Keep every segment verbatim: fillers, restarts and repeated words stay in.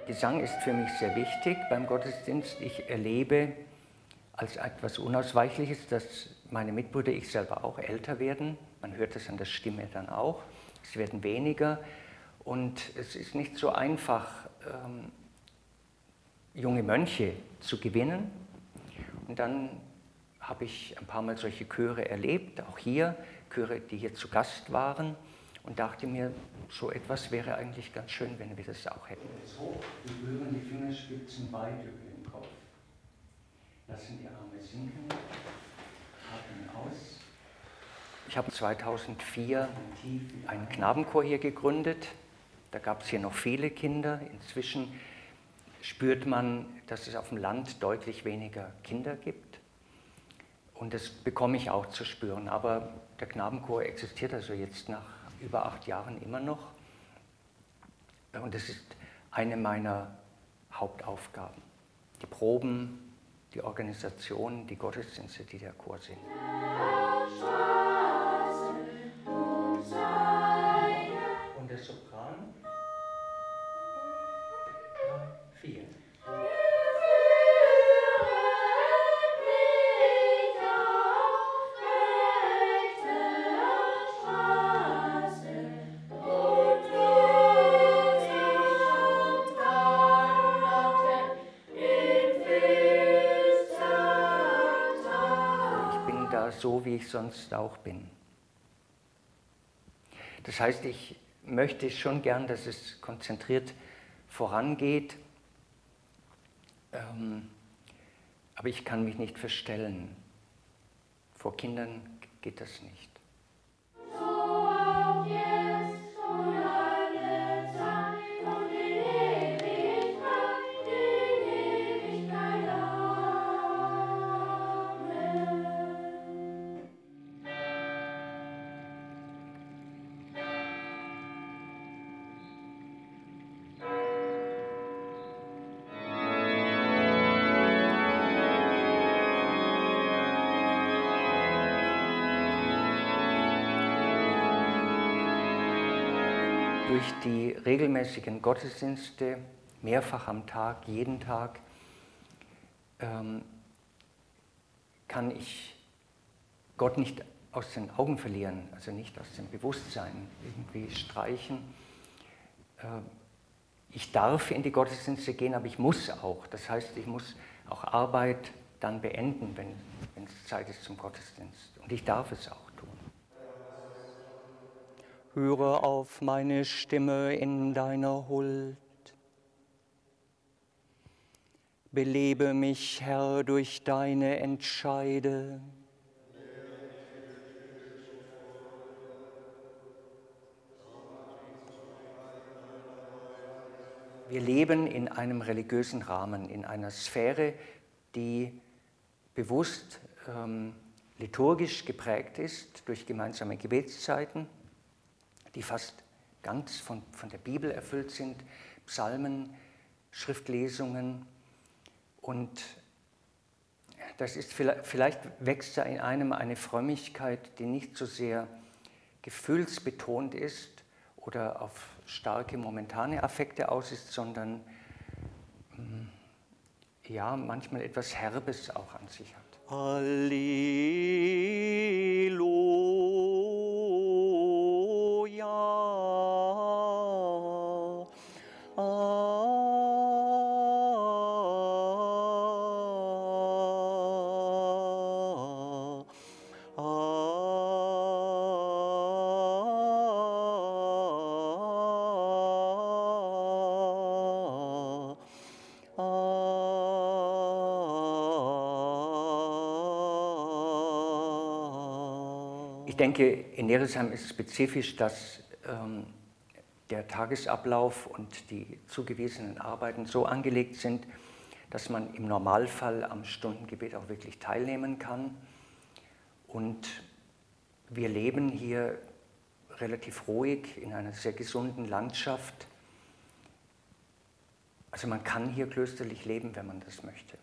Gesang ist für mich sehr wichtig beim Gottesdienst. Ich erlebe als etwas Unausweichliches, dass meine Mitbrüder, ich selber auch älter werden. Man hört es an der Stimme dann auch. Es werden weniger und es ist nicht so einfach, ähm, junge Mönche zu gewinnen. Und dann habe ich ein paar Mal solche Chöre erlebt, auch hier, Chöre, die hier zu Gast waren, und dachte mir, so etwas wäre eigentlich ganz schön, wenn wir das auch hätten. Jetzt hoch, wir berühren die Fingerspitzen weit über den Kopf. Lassen die Arme sinken, atmen aus. Ich habe zweitausendvier einen Knabenchor hier gegründet. Da gab es hier noch viele Kinder. Inzwischen spürt man, dass es auf dem Land deutlich weniger Kinder gibt. Und das bekomme ich auch zu spüren. Aber der Knabenchor existiert also jetzt nach über acht Jahren immer noch. Und das ist eine meiner Hauptaufgaben. Die Proben, die Organisation, die Gottesdienste, die der Chor singt. Und der Sopran? Vier. So, wie ich sonst auch bin. Das heißt, ich möchte schon gern, dass es konzentriert vorangeht, ähm, aber ich kann mich nicht verstellen. Vor Kindern geht das nicht. Durch die regelmäßigen Gottesdienste, mehrfach am Tag, jeden Tag, ähm, kann ich Gott nicht aus den Augen verlieren, also nicht aus dem Bewusstsein irgendwie streichen. Äh, ich darf in die Gottesdienste gehen, aber ich muss auch. Das heißt, ich muss auch Arbeit dann beenden, wenn, wenn es Zeit ist zum Gottesdienst. Und ich darf es auch tun. Höre auf meine Stimme in deiner Huld. Belebe mich, Herr, durch deine Entscheide. Wir leben in einem religiösen Rahmen, in einer Sphäre, die bewusst ähm, liturgisch geprägt ist durch gemeinsame Gebetszeiten, die fast ganz von, von der Bibel erfüllt sind, Psalmen, Schriftlesungen. Und das ist, vielleicht wächst da in einem eine Frömmigkeit, die nicht so sehr gefühlsbetont ist oder auf starke momentane Affekte aus ist, sondern ja, manchmal etwas Herbes auch an sich hat. Halleluja. Ich denke, in Neresheim ist spezifisch, dass ähm, der Tagesablauf und die zugewiesenen Arbeiten so angelegt sind, dass man im Normalfall am Stundengebet auch wirklich teilnehmen kann. Und wir leben hier relativ ruhig in einer sehr gesunden Landschaft. Also man kann hier klösterlich leben, wenn man das möchte.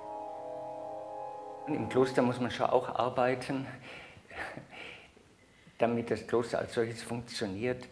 Im Kloster muss man schon auch arbeiten. damit das Kloster als solches funktioniert.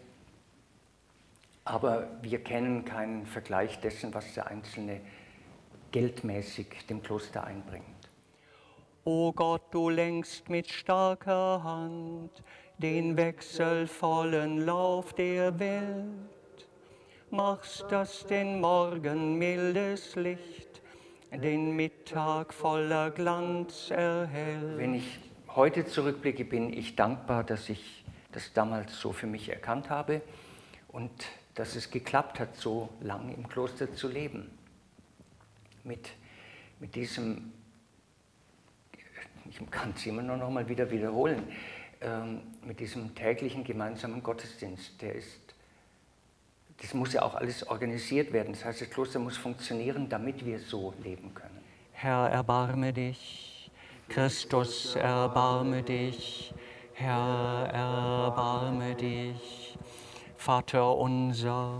Aber wir kennen keinen Vergleich dessen, was der Einzelne geldmäßig dem Kloster einbringt. O Gott, du lenkst mit starker Hand den wechselvollen Lauf der Welt, machst, dass den Morgen mildes Licht den Mittag voller Glanz erhält. Wenn ich heute zurückblicke, bin ich dankbar, dass ich das damals so für mich erkannt habe und dass es geklappt hat, so lange im Kloster zu leben. Mit, mit diesem, ich kann es immer nur noch mal wieder wiederholen, ähm, mit diesem täglichen gemeinsamen Gottesdienst, der ist, das muss ja auch alles organisiert werden. Das heißt, das Kloster muss funktionieren, damit wir so leben können. Herr, erbarme dich. Christus, erbarme dich. Herr, erbarme dich. Vater unser.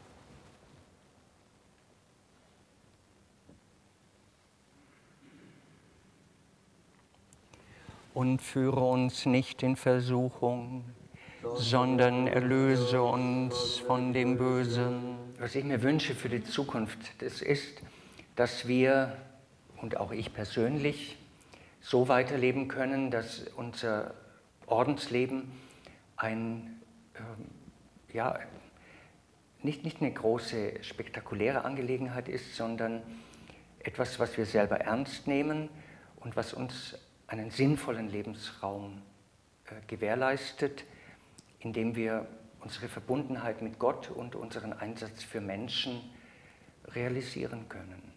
Und führe uns nicht in Versuchung, sondern erlöse uns von dem Bösen. Was ich mir wünsche für die Zukunft, das ist, dass wir, und auch ich persönlich, so weiterleben können, dass unser Ordensleben ein, ähm, ja, nicht, nicht eine große, spektakuläre Angelegenheit ist, sondern etwas, was wir selber ernst nehmen und was uns einen sinnvollen Lebensraum äh, gewährleistet, indem wir unsere Verbundenheit mit Gott und unseren Einsatz für Menschen realisieren können.